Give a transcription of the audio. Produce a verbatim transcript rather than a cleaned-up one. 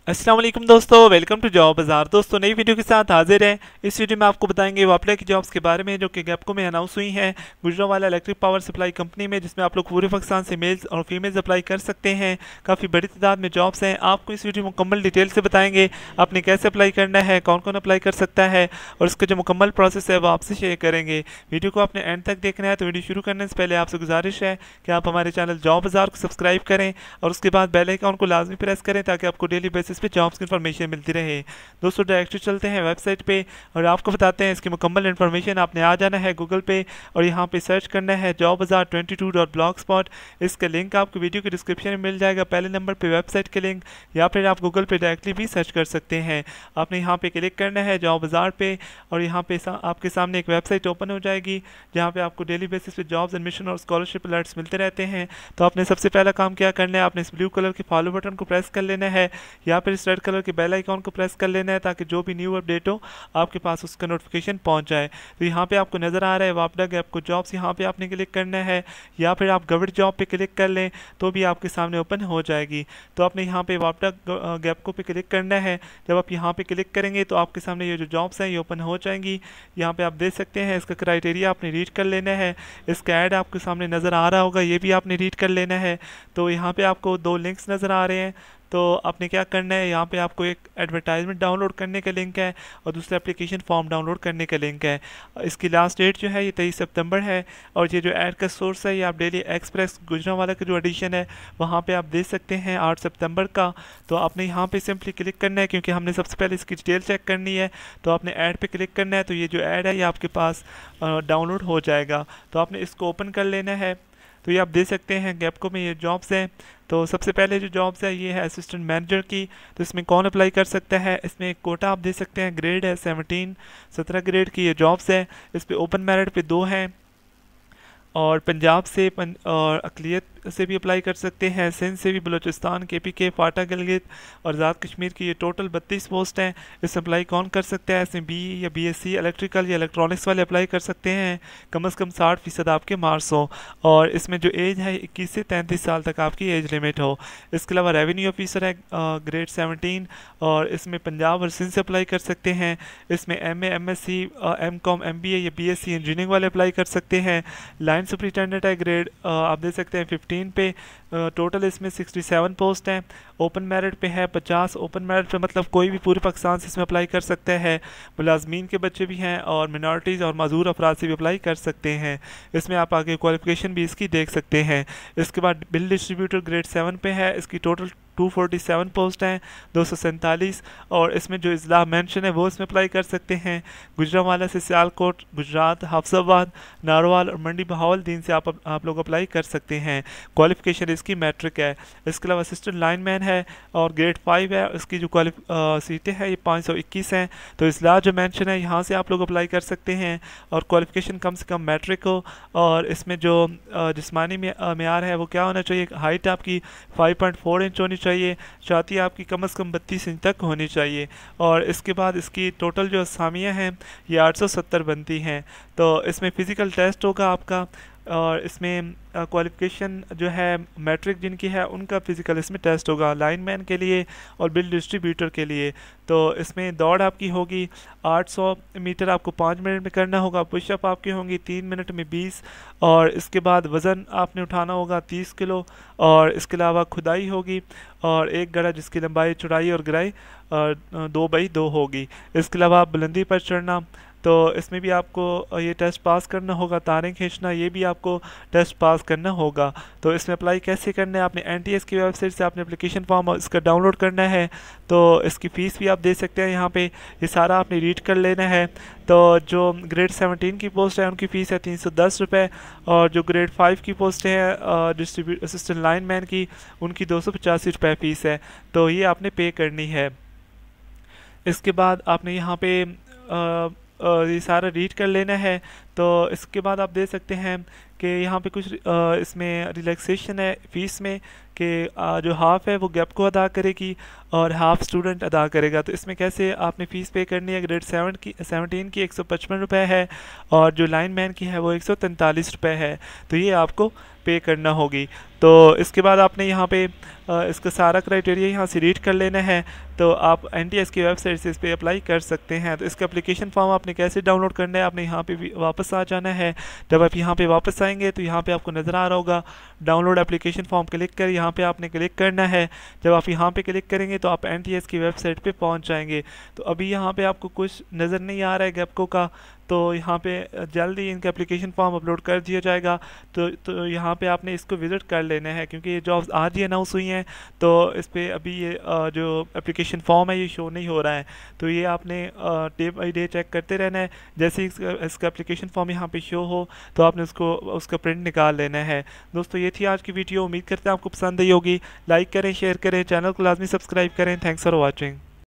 अस्सलाम वालेकुम दोस्तों, वेलकम टू जॉब बाजार। दोस्तों नई वीडियो के साथ हाजिर हैं। इस वीडियो में आपको बताएंगे वो अप्लाई की जॉब्स के बारे में जो कि गैपको में अनाउंस हुई हैं Gujranwala electric power supply company में, जिसमें आप लोग पूरे पाकिस्तान से मेल्स और फीमेल्स अप्लाई कर सकते हैं। काफ़ी बड़ी तादाद में जॉब्स हैं। आपको इस वीडियो में मुकम्मल डिटेल से बताएंगे आपने कैसे अप्लाई करना है, कौन कौन अप्लाई कर सकता है और उसका जो मुकम्मल प्रोसेस है वो आपसे शेयर करेंगे। वीडियो को आपने एंड तक देखना है। तो वीडियो शुरू करने से पहले आपसे गुजारिश है कि आप हमारे चैनल जॉब बाजार को सब्सक्राइब करें और उसके बाद बेल आइकन को लाजमी प्रेस करें ताकि आपको डेली बेसिस पे जॉब्स की इन्फॉर्मेशन मिलती रहे। दोस्तों डायरेक्टली चलते हैं वेबसाइट पे और आपको बताते हैं इसकी मुकम्मल इन्फॉर्मेशन। आपने आ जाना है गूगल पे और यहाँ पे सर्च करना है जॉब बाजार twenty two dot blog spot. इसका लिंक आपको वीडियो के डिस्क्रिप्शन में मिल जाएगा, पहले नंबर पे वेबसाइट के लिंक, या फिर आप गूगल पे डायरेक्टली भी सर्च कर सकते हैं। आपने यहाँ पे क्लिक करना है जॉब बाजार पे और यहाँ पे सा, आपके सामने एक वेबसाइट ओपन हो जाएगी जहाँ पे आपको डेली बेसिस पे जॉब्स, एडमिशन और स्कॉलरशिप अलर्ट्स मिलते रहते हैं। तो आपने सबसे पहला काम क्या करना है, आपने इस ब्लू कलर के फॉलो बटन को प्रेस कर लेना है या फिर इस रेड कलर के बेल आइकॉन को प्रेस कर लेना है ताकि जो भी न्यू अपडेट हो आपके पास उसका नोटिफिकेशन पहुंच जाए। तो यहाँ पे आपको नजर आ रहा है वापडा गैपको जॉब्स, यहाँ पे आपने क्लिक करना है या फिर आप गवर्नमेंट जॉब पे क्लिक कर लें तो भी आपके सामने ओपन हो जाएगी। तो आपने यहाँ पे वापडा गैपको पे क्लिक करना है। जब आप यहाँ पे क्लिक करेंगे तो आपके सामने ये जो जॉब्स हैं ये ओपन हो जाएंगी। यहाँ पे आप देख सकते हैं इसका क्राइटेरिया आपने रीड कर लेना है। इसका ऐड आपके सामने नज़र आ रहा होगा, ये भी आपने रीड कर लेना है। तो यहाँ पे आपको दो लिंक्स नज़र आ रहे हैं। तो आपने क्या करना है, यहाँ पे आपको एक एडवर्टाइजमेंट डाउनलोड करने का लिंक है और दूसरा एप्लीकेशन फॉर्म डाउनलोड करने का लिंक है। इसकी लास्ट डेट जो है ये तेईस सितंबर है और ये जो ऐड का सोर्स है ये आप डेली एक्सप्रेस गुजरांवाला का जो एडिशन है वहाँ पे आप देख सकते हैं आठ सितंबर का। तो आपने यहाँ पे सिंपली क्लिक करना है क्योंकि हमने सबसे पहले इसकी डिटेल चेक करनी है। तो आपने ऐड पे क्लिक करना है तो ये जो ऐड है ये आपके पास डाउनलोड हो जाएगा। तो आपने इसको ओपन कर लेना है। तो ये आप देख सकते हैं गैपको में ये जॉब्स हैं। तो सबसे पहले जो जॉब्स है ये है असिस्टेंट मैनेजर की। तो इसमें कौन अप्लाई कर सकता है, इसमें एक कोटा आप देख सकते हैं, ग्रेड है सेवनटीन, सत्रह ग्रेड की ये जॉब्स है। इस पर ओपन मेरिट पे दो हैं और पंजाब से पन, और अकलियत से भी अप्लाई कर सकते हैं, सिंध से भी, बलूचिस्तान, के पी के, फाटा, गिलगित और आज़ाद कश्मीर की ये टोटल बत्तीस पोस्ट हैं। इस अप्लाई कौन कर सकता है, इसमें बी या बी एस सी इलेक्ट्रिकल या इलेक्ट्रॉनिक्स वाले अप्लाई कर सकते हैं। कम अज़ कम साठ फीसद आपके मार्क्स हो और इसमें जो एज है इक्कीस से तैंतीस साल तक आपकी एज लिमिट हो। इसके अलावा रेवेन्यू ऑफिसर है ग्रेड सेवनटीन और इसमें पंजाब और सिंध से अप्लाई कर सकते हैं। इसमें M A, M S C, M com, M B A या बी एस सी इंजीनियरिंग वाले अप्लाई कर सकते हैं। लाइन सुपरिटेंडेंट है ग्रेड आप देख सकते हैं फिफ्टीन पे। टोटल इसमें सड़सठ पोस्ट हैं। ओपन मेरिट पे है पचास। ओपन मेरिट पे मतलब कोई भी पूरे पाकिस्तान से इसमें अप्लाई कर सकता है। मुलाजमीन के बच्चे भी हैं और मिनॉरिटीज़ और माजूर अफराद से भी अप्लाई कर सकते हैं। इसमें आप आगे क्वालिफिकेशन भी इसकी देख सकते हैं। इसके बाद बिल डिस्ट्रीब्यूटर ग्रेड सेवन पे है। इसकी टोटल दो सौ सैंतालीस पोस्ट हैं, दो सौ सैंतालीस, और इसमें जो इजला मेंशन है वो इसमें अप्लाई कर सकते हैं। गुजरांवाला से सियालकोट, गुजरात, हाफजाबाद, नारोवाल और मंडी बहावलदीन से आप आप लोग अप्लाई कर सकते हैं। क्वालिफिकेशन इसकी मैट्रिक है। इसके अलावा असिस्टेंट लाइनमैन है और ग्रेड फाइव है। इसकी जो क्वालिफ सीटें हैं ये पाँच सौ इक्कीस हैं। तो इजला जो मेंशन है यहाँ से आप लोग अप्लाई कर सकते हैं और क्वालिफिकेशन कम से कम मैट्रिक हो और इसमें जो जिस्मानी मेयार है वो क्या होना चाहिए, हाइट आपकी फाइव पॉइंट फोर इंच होनी चाहिए, छाती आपकी कम से कम बत्तीस इंच तक होनी चाहिए। और इसके बाद इसकी टोटल जो असामियाँ हैं ये आठ सौ सत्तर बनती हैं। तो इसमें फ़िज़िकल टेस्ट होगा आपका और इसमें क्वालिफिकेशन जो है मैट्रिक जिनकी है उनका फ़िज़िकल इसमें टेस्ट होगा लाइनमैन के लिए और बिल डिस्ट्रीब्यूटर के लिए। तो इसमें दौड़ आपकी होगी आठ सौ मीटर, आपको पाँच मिनट में करना होगा। पुशअप आपकी होंगी तीन मिनट में बीस और इसके बाद वज़न आपने उठाना होगा तीस किलो और इसके अलावा खुदाई होगी और एक गड़ा जिसकी लंबाई, चौड़ाई और गहराई दो बाई दो होगी। इसके अलावा बुलंदी पर चढ़ना, तो इसमें भी आपको ये टेस्ट पास करना होगा। तारें खींचना ये भी आपको टेस्ट पास करना होगा। तो इसमें अप्लाई कैसे करना है, आपने एन टी एस की वेबसाइट से आपने एप्लीकेशन फॉर्म इसका डाउनलोड करना है। तो इसकी फ़ीस भी आप देख सकते हैं यहाँ पे, ये सारा आपने रीड कर लेना है। तो जो ग्रेड सेवनटीन की पोस्ट है उनकी फ़ीस है तीन सौ दस रुपये और जो ग्रेड फाइव की पोस्ट है डिस्ट्रीब्यूट असिस्टेंट लाइनमैन की उनकी दो सौ पचासी रुपये फ़ीस है। तो ये आपने पे करनी है। इसके बाद आपने यहाँ पे आ, ये सारा रीड कर लेना है। तो इसके बाद आप देख सकते हैं कि यहाँ पे कुछ आ, इसमें रिलैक्सेशन है फ़ीस में कि जो हाफ़ है वो गैपको अदा करेगी और हाफ़ स्टूडेंट अदा करेगा। तो इसमें कैसे आपने फ़ीस पे करनी है, ग्रेड सेवन की सेवनटीन की एक सौ पचपन रुपये है और जो लाइन मैन की है वो एक सौ तैंतालीस रुपये है। तो ये आपको पे करना होगी। तो इसके बाद आपने यहाँ पे इसका सारा क्राइटेरिया यहाँ से रीड कर लेना है। तो आप एन टी एस की वेबसाइट से इस पर अप्लाई कर सकते हैं। तो इसका एप्लीकेशन फॉर्म आपने कैसे डाउनलोड करना है, आपने यहाँ पे वापस आ जाना है। जब आप यहाँ पे वापस आएंगे तो यहाँ पे आपको नज़र आ रहा होगा डाउनलोड एप्लीकेशन फॉर्म, क्लिक कर यहाँ पे आपने क्लिक करना है। जब आप यहाँ पे क्लिक करेंगे तो आप एन टी एस की वेबसाइट पे पहुँच जाएंगे। तो अभी यहाँ पे आपको कुछ नज़र नहीं आ रहा है गैपको का, तो यहाँ पे जल्दी इनका एप्लीकेशन फॉर्म अपलोड कर दिया जाएगा। तो तो यहाँ पे आपने इसको विज़िट कर लेना है क्योंकि ये जॉब्स आज ही अनाउंस हुई हैं। तो इस पर अभी ये जो एप्लीकेशन फॉर्म है ये शो नहीं हो रहा है। तो ये आपने डे बाई डे चेक करते रहना है। जैसे ही इसका एप्लीकेशन फॉर्म यहाँ पे शो हो तो आपने उसको उसका प्रिंट निकाल लेना है। दोस्तों ये थी आज की वीडियो, उम्मीद करते हैं आपको पसंद आई होगी। लाइक करें, शेयर करें, चैनल को लाजमी सब्सक्राइब करें। Thanks for watching.